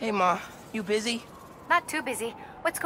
Hey, Ma. You busy? Not too busy. What's